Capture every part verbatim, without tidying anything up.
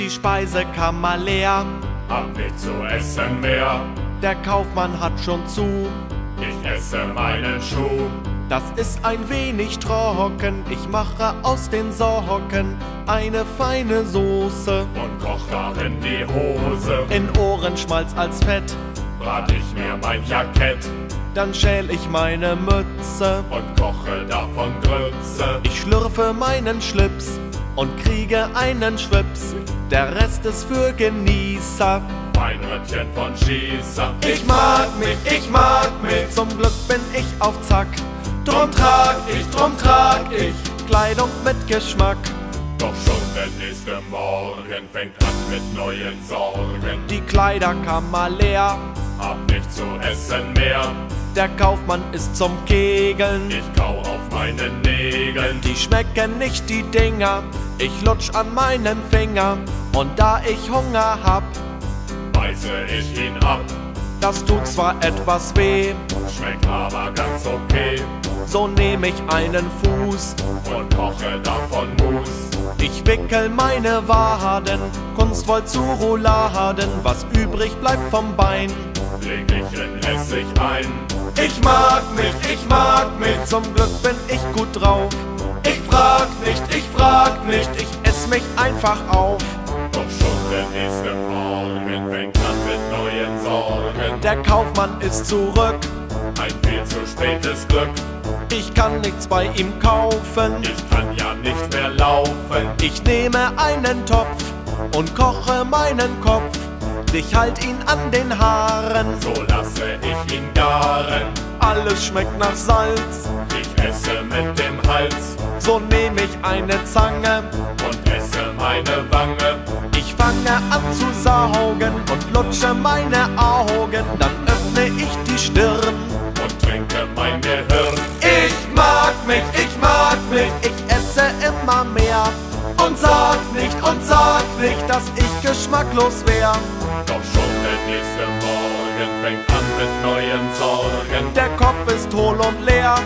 die Speisekammer leer. Hab nichts zu essen mehr, Der Kaufmann hat schon zu. ich esse meinen Schuh. Das ist ein wenig trocken, ich mache aus den Sorgen eine feine Soße. Und koch darin die Hose, In Ohrenschmalz als Fett, brat ich mir mein Jackett dann schäl ich meine Mütze. und koche davon Grütze. Ich schlürfe meinen Schlips und kriege einen Schwips. Der Rest ist für Genießer. Mein Röttchen von Schießer. Ich mag mich, ich mag mich, zum Glück bin ich auf Zack. Drum trag ich, drum trag ich Kleidung mit Geschmack. Doch schon der nächste Morgen fängt an mit neuen Sorgen. Die Kleiderkammer leer, Hab nichts zu essen mehr, der Kaufmann ist zum Kegeln. ich kau auf meinen Nägeln. Die schmecken nicht, die Dinger, ich lutsch an meinen Finger. Und da ich Hunger hab, Beiße ich ihn ab, das tut zwar etwas weh, schmeckt aber ganz okay. so nehm ich einen Fuß. Und koche davon Mus. Ich wickel meine Waden kunstvoll zu Rouladen. Was übrig bleibt vom Bein, Leg ich in Essig ein. ich mag mich, ich mag mich, zum Glück bin ich gut drauf. Ich frag nicht, ich frag nicht, ich ess mich einfach auf. Doch schon der nächste Morgen fängt an mit neuen Sorgen. Der Kaufmann ist zurück, Ein viel zu spätes Glück. ich kann nichts bei ihm kaufen. Ich kann ja nicht mehr laufen. Ich nehme einen Topf und koche meinen Kopf. Ich halt ihn an den Haaren, So lasse ich ihn garen. alles schmeckt nach Salz. Ich esse mit dem Hals So nehm ich eine Zange, und esse meine Wange. ich fange an zu saugen und lutsche meine Augen. Dann öffne ich die Stirn. Und trinke mein Gehirn. Ich mag mich, ich mag mich, ich esse immer mehr. Und sag nicht, und sag nicht, dass ich geschmacklos wär. Doch schon der nächste Morgen fängt an mit neuen Sorgen. Der Kopf ist hohl und leer,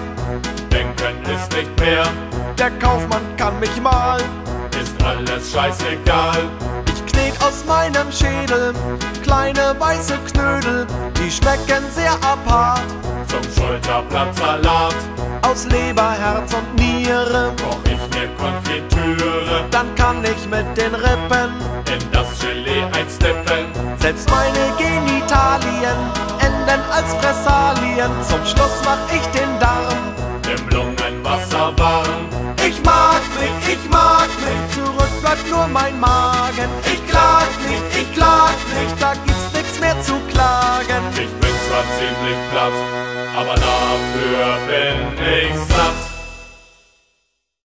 Denken ist nicht mehr, der Kaufmann kann mich mal. ist alles scheißegal. Ich knet aus meinem Schädel kleine weiße Knödel, die schmecken sehr apart. Zum Schulterblattsalat Aus Leber, Herz und Niere, koch ich mir Konfitüre. dann kann ich mit den Rippen In das Gelee einsteppen. selbst meine Genitalien enden als Fressalien. Zum Schluss mach ich den Darm. Im Lungenwasser warm. Ich mag mich, ich mag mich, zurück bleibt nur mein Magen. Ich klag nicht, ich klag nicht, da gibt's nichts mehr zu klagen. Ich bin zwar ziemlich platt, aber dafür bin ich satt.